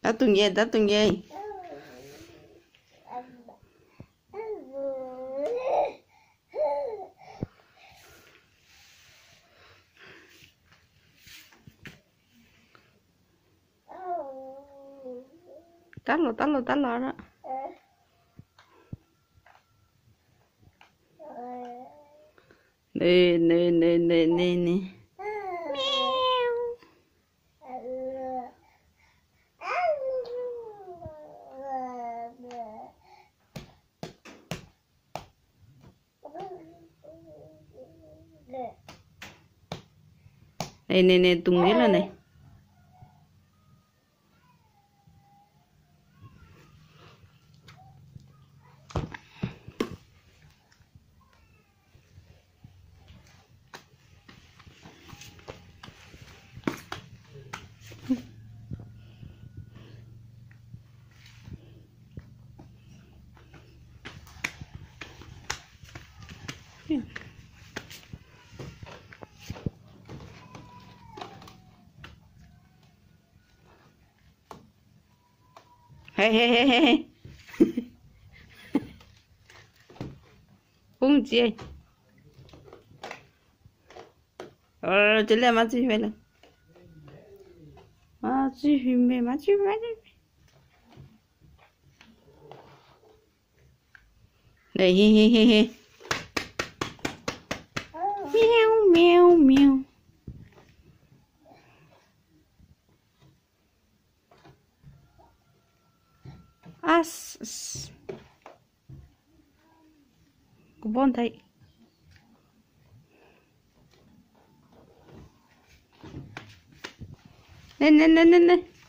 Đã tuần về. Tắt lò đó. Nè. Nè, Tùng biết lên này. Hey. Bung chị. Chị lên mà chị về lên. Mà chị về. Đây he. Meow. As. Cô bon thấy. Nè.